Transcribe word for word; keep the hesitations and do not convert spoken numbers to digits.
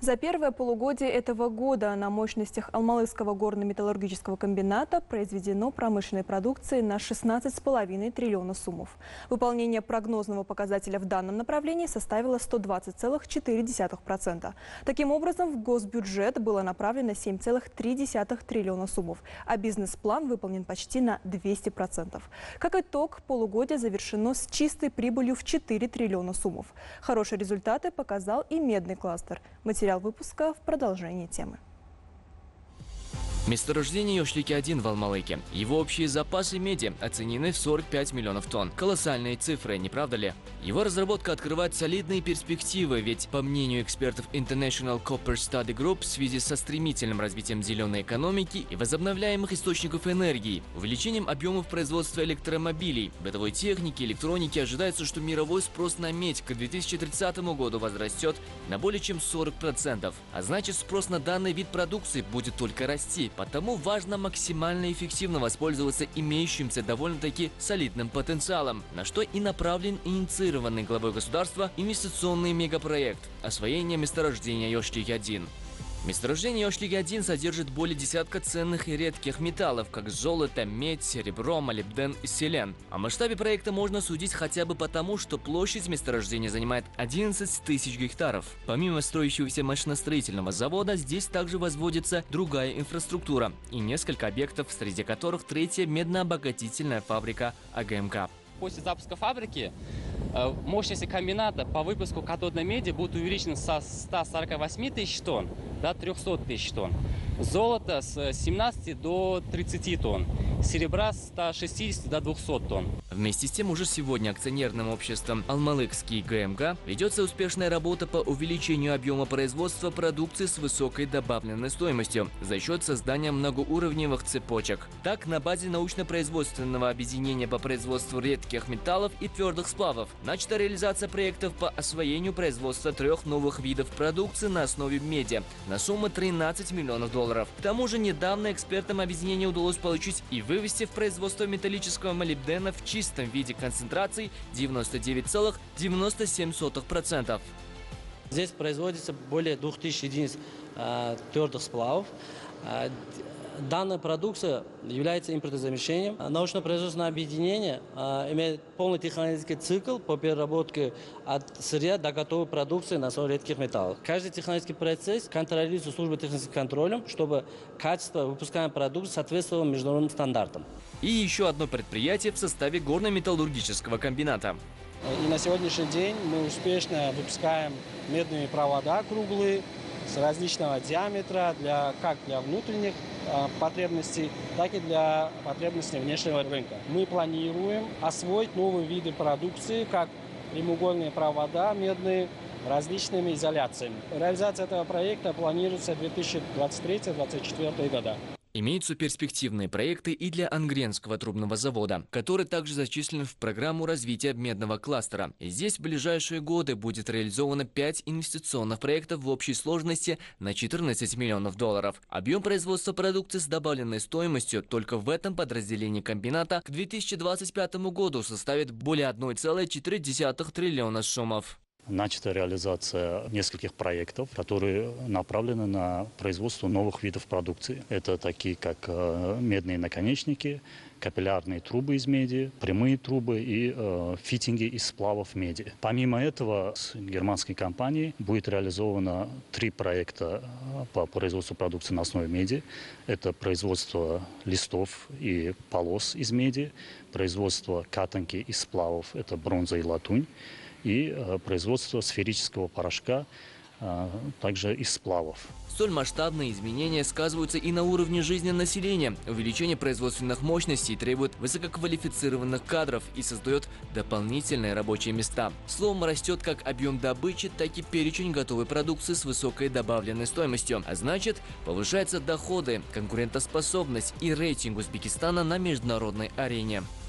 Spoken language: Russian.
За первое полугодие этого года на мощностях Алмалыкского горно-металлургического комбината произведено промышленной продукции на шестнадцать с половиной триллиона сумов. Выполнение прогнозного показателя в данном направлении составило сто двадцать целых четыре десятых процента. Таким образом, в госбюджет было направлено семь целых три десятых триллиона сумов, а бизнес-план выполнен почти на двести процентов. Как итог, полугодие завершено с чистой прибылью в четыре триллиона сумов. Хорошие результаты показал и медный кластер. Материал выпуска в продолжении темы. Месторождение Йошлики один в Алмалыке. Его общие запасы меди оценены в сорок пять миллионов тонн. Колоссальные цифры, не правда ли? Его разработка открывает солидные перспективы, ведь, по мнению экспертов International Copper Study Group, в связи со стремительным развитием зеленой экономики и возобновляемых источников энергии, увеличением объемов производства электромобилей, бытовой техники, электроники, ожидается, что мировой спрос на медь к две тысячи тридцатому году возрастет на более чем сорок процентов. А значит, спрос на данный вид продукции будет только расти. Потому важно максимально эффективно воспользоваться имеющимся довольно-таки солидным потенциалом, на что и направлен инициированный главой государства инвестиционный мегапроект освоения месторождения Йошлики один. Месторождение Йошлики один содержит более десятка ценных и редких металлов, как золото, медь, серебро, молибден и селен. О масштабе проекта можно судить хотя бы потому, что площадь месторождения занимает одиннадцать тысяч гектаров. Помимо строящегося машиностроительного завода, здесь также возводится другая инфраструктура и несколько объектов, среди которых третья меднообогатительная фабрика А Г М К. После запуска фабрики мощности комбината по выпуску катодной меди будут увеличены со ста сорока восьми тысяч тонн до трёхсот тысяч тонн. Золото с семнадцати до тридцати тонн. Серебра с ста шестидесяти до двухсот тонн. Вместе с тем, уже сегодня акционерным обществом Алмалыкский Г М Г ведется успешная работа по увеличению объема производства продукции с высокой добавленной стоимостью за счет создания многоуровневых цепочек. Так, на базе научно-производственного объединения по производству редких металлов и твердых сплавов начата реализация проектов по освоению производства трех новых видов продукции на основе меди на сумму тринадцать миллионов долларов. К тому же недавно экспертам объединения удалось получить и вывести в производство металлического молибдена в чистом виде концентрации девяносто девять целых девяносто семь сотых процента. Здесь производится более двух тысяч единиц э, твердых сплавов. Э, Данная продукция является импортозамещением. Научно-производственное объединение э, имеет полный технологический цикл по переработке от сырья до готовой продукции на основе редких металлов. Каждый технологический процесс контролируется службой техническим контролем, чтобы качество выпускаемой продукции соответствовало международным стандартам. И еще одно предприятие в составе горно-металлургического комбината. И на сегодняшний день мы успешно выпускаем медные провода круглые, с различного диаметра, для, как для внутренних э, потребностей, так и для потребностей внешнего рынка. Мы планируем освоить новые виды продукции, как прямоугольные провода медные, различными изоляциями. Реализация этого проекта планируется две тысячи двадцать третий — две тысячи двадцать четвёртый года. Имеются перспективные проекты и для Ангренского трубного завода, который также зачислен в программу развития медного кластера. И здесь в ближайшие годы будет реализовано пять инвестиционных проектов в общей сложности на четырнадцать миллионов долларов. Объем производства продукции с добавленной стоимостью только в этом подразделении комбината к две тысячи двадцать пятому году составит более одной целой четырёх десятых триллиона сомов. Начата реализация нескольких проектов, которые направлены на производство новых видов продукции. Это такие, как медные наконечники, капиллярные трубы из меди, прямые трубы и э, фитинги из сплавов меди. Помимо этого, с германской компанией будет реализовано три проекта по производству продукции на основе меди. Это производство листов и полос из меди, производство катанки из сплавов, это бронза и латунь, и э, производство сферического порошка, э, также из сплавов. Столь масштабные изменения сказываются и на уровне жизни населения. Увеличение производственных мощностей требует высококвалифицированных кадров и создает дополнительные рабочие места. Словом, растет как объем добычи, так и перечень готовой продукции с высокой добавленной стоимостью. А значит, повышаются доходы, конкурентоспособность и рейтинг Узбекистана на международной арене.